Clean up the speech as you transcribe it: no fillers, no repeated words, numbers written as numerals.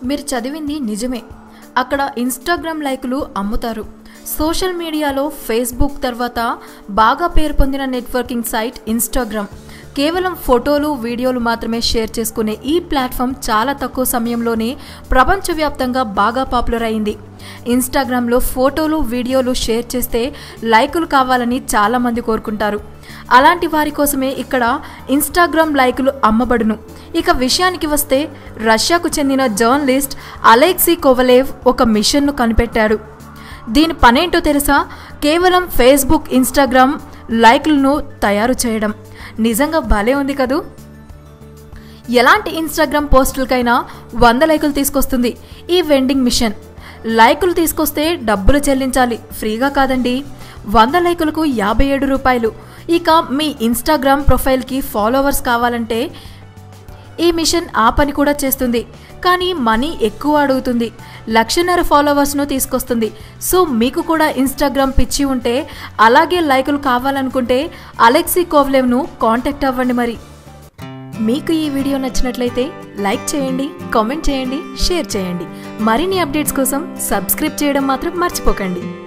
మీరు చదివింది నిజమే. అక్కడ ఇన్స్టాగ్రామ్ లైకులు అమ్ముతారు. సోషల్ మీడియాలో ఫేస్బుక్ తర్వాత బాగా పేరు పొందిన నెట్వర్కింగ్ సైట్ ఇన్స్టాగ్రామ్. కేవలం ఫోటోలు, వీడియోలు మాత్రమే షేర్ చేసుకునే ఈ ప్లాట్ఫామ్ చాలా తక్కువ సమయంలోనే ప్రపంచవ్యాప్తంగా బాగా పాపులర్ అయింది. ఇన్స్టాగ్రామ్లో ఫోటోలు, వీడియోలు షేర్ చేస్తే లైకులు కావాలని చాలామంది కోరుకుంటారు. అలాంటి వారి కోసమే ఇక్కడ ఇన్స్టాగ్రామ్ లైకులు అమ్మబడును. ఇక విషయానికి వస్తే, రష్యాకు చెందిన జర్నలిస్ట్ అలెక్సీ కోవలేవ్ ఒక మిషన్ను కనిపెట్టాడు. దీని పనేంటో తెలుసా? కేవలం ఫేస్బుక్, ఇన్స్టాగ్రామ్ లైకులను తయారు చేయడం. నిజంగా భలే ఉంది కదూ! ఎలాంటి ఇన్స్టాగ్రామ్ పోస్టులకైనా 100 లైకులు తీసుకొస్తుంది ఈ వెండింగ్ మిషన్. లైకులు తీసుకొస్తే డబ్బులు చెల్లించాలి, ఫ్రీగా కాదండి. 100 లైకులకు 57 రూపాయలు. ఇక మీ ఇన్స్టాగ్రామ్ ప్రొఫైల్కి ఫాలోవర్స్ కావాలంటే ఈ మిషన్ ఆ పని కూడా చేస్తుంది. కానీ మనీ ఎక్కువ అడుగుతుంది. 1,500,000 ఫాలోవర్స్ను తీసుకొస్తుంది. సో మీకు కూడా ఇన్స్టాగ్రామ్ పిచ్చి ఉంటే, అలాగే లైకులు కావాలనుకుంటే అలెక్సీ కోవలేవ్ను కాంటాక్ట్ అవ్వండి. మరి మీకు ఈ వీడియో నచ్చినట్లయితే లైక్ చేయండి, కామెంట్ చేయండి, షేర్ చేయండి. మరిన్ని అప్డేట్స్ కోసం సబ్స్క్రైబ్ చేయడం మాత్రం మర్చిపోకండి.